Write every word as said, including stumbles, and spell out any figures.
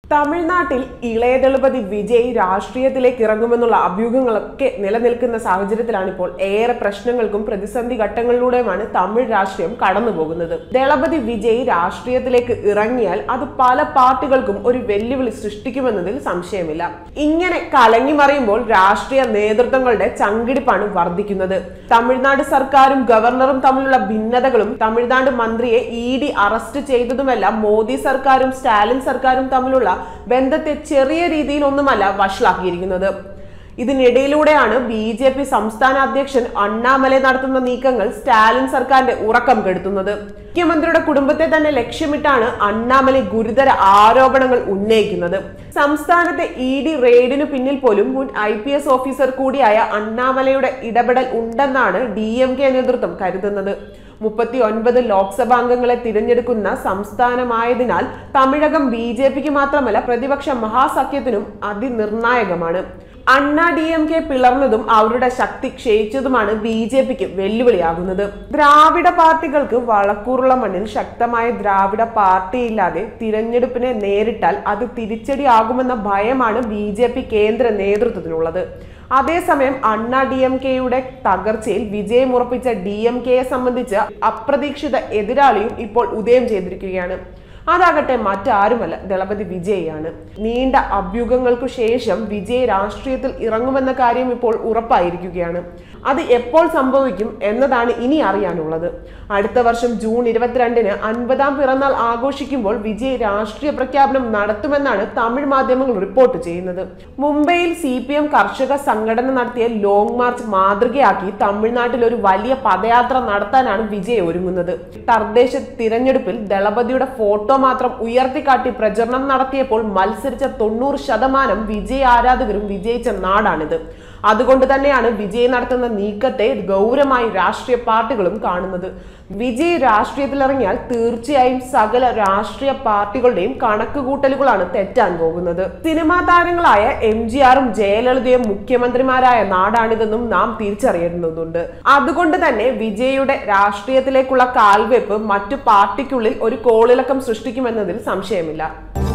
തമിഴ്നാട്ടിൽ ഇളയ ദളപതി വിജയ് രാഷ്ട്രീയത്തിലേക്ക് ഇറങ്ങുമെന്നുള്ള അഭ്യൂഹങ്ങളൊക്കെ നിലനിൽക്കുന്ന സാഹചര്യത്തിലാണ് ഇപ്പോൾ ഏറെ പ്രശ്നങ്ങൾക്കും പ്രതിസന്ധി ഘട്ടങ്ങളിലൂടെയുമാണ് തമിഴ് രാഷ്ട്രീയം കടന്നുപോകുന്നത്. ദളപതി വിജയ് രാഷ്ട്രീയത്തിലേക്ക് ഇറങ്ങിയാൽ അത് പല പാർട്ടികൾക്കും ഒരു വെല്ലുവിളി സൃഷ്ടിക്കുമെന്നതിൽ സംശയമില്ല. ഇങ്ങനെ കലങ്ങി മറിയുമ്പോൾ രാഷ്ട്രീയ നേതൃത്വങ്ങളുടെ ചങ്കിടിപ്പാണ് വർദ്ധിക്കുന്നത്. തമിഴ്നാട് സർക്കാരും ഗവർണറും തമ്മിലുള്ള ഭിന്നതകളും തമിഴ്നാട് മന്ത്രിയെ ഇ ഡി അറസ്റ്റ് ചെയ്തതുമെല്ലാം മോദി സർക്കാരും സ്റ്റാലിൻ സർക്കാരും തമ്മിലുള്ള ബന്ധത്തെ ചെറിയ രീതിയിൽ ഒന്നുമല്ല വഷളാക്കിയിരിക്കുന്നത്. ഇതിനിടയിലൂടെയാണ് ബി ജെ പി സംസ്ഥാന അധ്യക്ഷൻ അണ്ണാമലൈ നടത്തുന്ന നീക്കങ്ങൾ സ്റ്റാലിൻ സർക്കാരിന്റെ ഉറക്കം കെടുത്തുന്നത്. മുഖ്യമന്ത്രിയുടെ കുടുംബത്തെ തന്നെ ലക്ഷ്യമിട്ടാണ് അണ്ണാമലൈ ഗുരുതര ആരോപണങ്ങൾ ഉന്നയിക്കുന്നത്. സംസ്ഥാനത്തെ ഇ ഡി റെയ്ഡിനു പിന്നിൽ പോലും മുൻ ഐ പി എസ് ഓഫീസർ കൂടിയായ അണ്ണാമലൈയുടെ ഇടപെടൽ ഉണ്ടെന്നാണ് ഡി എം കെ നേതൃത്വം കരുതുന്നത്. മുപ്പത്തി ഒൻപത് ലോക്സഭാ അംഗങ്ങളെ തിരഞ്ഞെടുക്കുന്ന സംസ്ഥാനമായതിനാൽ തമിഴകം ബി ജെ പിക്ക് മാത്രമല്ല പ്രതിപക്ഷ മഹാസഖ്യത്തിനും അതിനിർണായകമാണ്. അണ്ണാ ഡി എം കെ പിളർന്നതും അവരുടെ ശക്തി ക്ഷയിച്ചതുമാണ് ബി ജെ പിക്ക് വെല്ലുവിളിയാകുന്നത്. ദ്രാവിഡ പാർട്ടികൾക്ക് വളക്കൂറുള്ള മണ്ണിൽ ശക്തമായ ദ്രാവിഡ പാർട്ടിയില്ലാതെ തിരഞ്ഞെടുപ്പിനെ നേരിട്ടാൽ അത് തിരിച്ചടിയാകുമെന്ന ഭയമാണ് ബി ജെ പി കേന്ദ്ര നേതൃത്വത്തിനുള്ളത്. അതേസമയം അണ്ണാ ഡി എം കെയുടെ തകർച്ചയിൽ വിജയമുറപ്പിച്ച ഡി എം കെയെ സംബന്ധിച്ച് അപ്രതീക്ഷിത എതിരാളിയും ഇപ്പോൾ ഉദയം ചെയ്തിരിക്കുകയാണ്. അതാകട്ടെ മറ്റാരുമല്ല, ദളപതി വിജയാണ്. നീണ്ട അഭ്യൂഹങ്ങൾക്കു ശേഷം വിജയ് രാഷ്ട്രീയത്തിൽ ഇറങ്ങുമെന്ന കാര്യം ഇപ്പോൾ ഉറപ്പായിരിക്കുകയാണ്. അത് എപ്പോൾ സംഭവിക്കും എന്നതാണ് ഇനി അറിയാനുള്ളത്. അടുത്ത വർഷം ജൂൺ ഇരുപത്തിരണ്ടിന് അൻപതാം പിറന്നാൾ ആഘോഷിക്കുമ്പോൾ വിജയ് രാഷ്ട്രീയ പ്രഖ്യാപനം നടത്തുമെന്നാണ് തമിഴ് മാധ്യമങ്ങൾ റിപ്പോർട്ട് ചെയ്യുന്നത്. മുംബൈയിൽ സി പി എം കർഷക സംഘടന നടത്തിയ ലോങ് മാർച്ച് മാതൃകയാക്കി തമിഴ്നാട്ടിൽ ഒരു വലിയ പദയാത്ര നടത്താനാണ് വിജയ് ഒരുങ്ങുന്നത്. തദ്ദേശ തിരഞ്ഞെടുപ്പിൽ ദളപതിയുടെ ഫോട്ടോ മാത്രം ഉയർത്തിക്കാട്ടി പ്രചരണം നടത്തിയപ്പോൾ മത്സരിച്ച തൊണ്ണൂറ് ശതമാനം വിജയ് ആരാധകരും വിജയിച്ച നാടാണിത്. അതുകൊണ്ട് തന്നെയാണ് വിജയ് നടത്തുന്ന നീക്കത്തെ ഗൗരവമായി രാഷ്ട്രീയ പാർട്ടികളും കാണുന്നത്. വിജയ് രാഷ്ട്രീയത്തിലിറങ്ങിയാൽ തീർച്ചയായും സകല രാഷ്ട്രീയ പാർട്ടികളുടെയും കണക്കുകൂട്ടലുകളാണ് തെറ്റാൻ പോകുന്നത്. സിനിമാ താരങ്ങളായ എം ജി ആറും ജയലളിതയും മുഖ്യമന്ത്രിമാരായ നാടാണിതെന്നും നാം തിരിച്ചറിയേണ്ടതുണ്ട്. അതുകൊണ്ട് തന്നെ വിജയുടെ രാഷ്ട്രീയത്തിലേക്കുള്ള കാൽവെപ്പ് മറ്റു പാർട്ടിക്കുള്ളിൽ ഒരു കോളിളക്കം സൃഷ്ടിക്കുമെന്നതിൽ സംശയമില്ല.